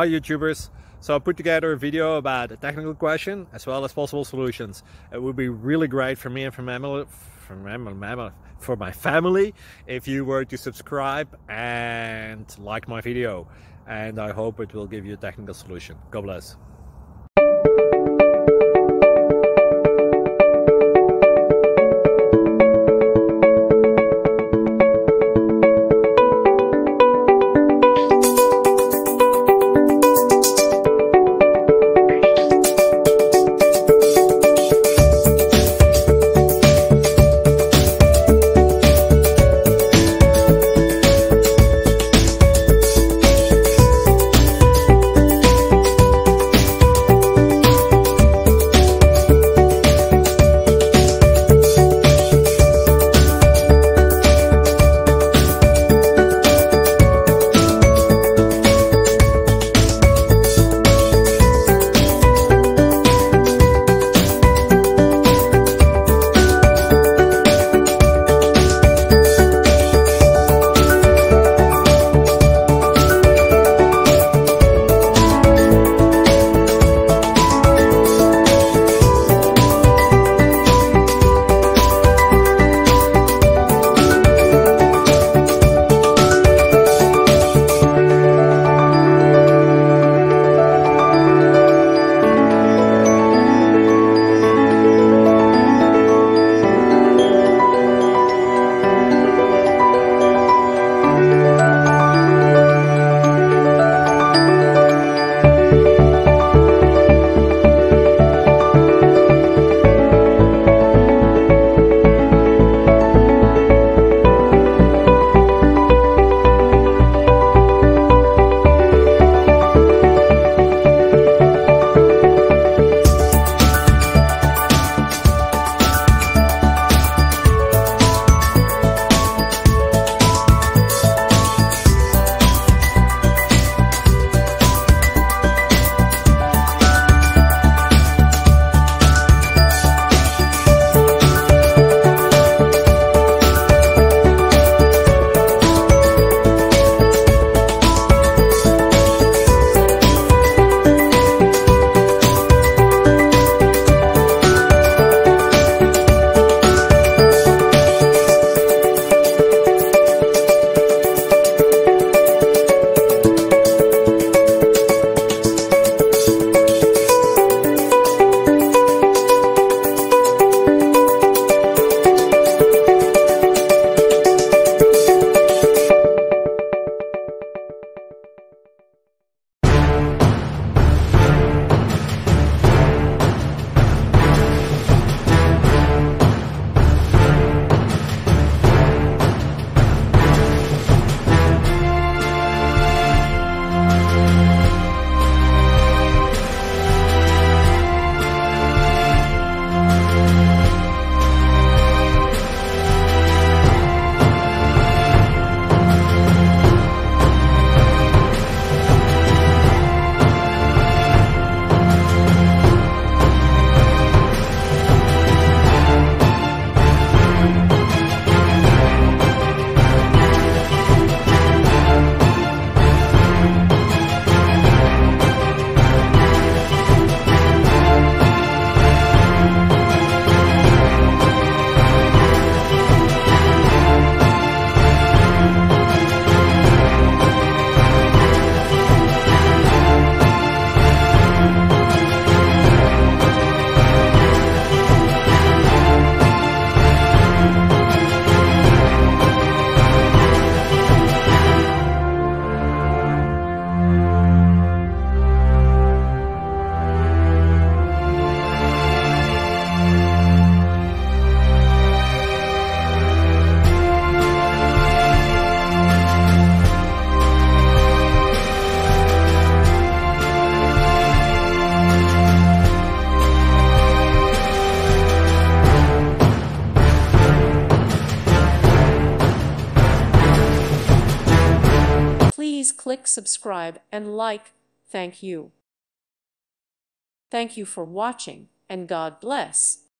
Hi YouTubers! So I put together a video about a technical question as well as possible solutions. It would be really great for me and for my family if you were to subscribe and like my video, and I hope it will give you a technical solution. God bless. Please click subscribe and like. Thank you. Thank you for watching, and God bless.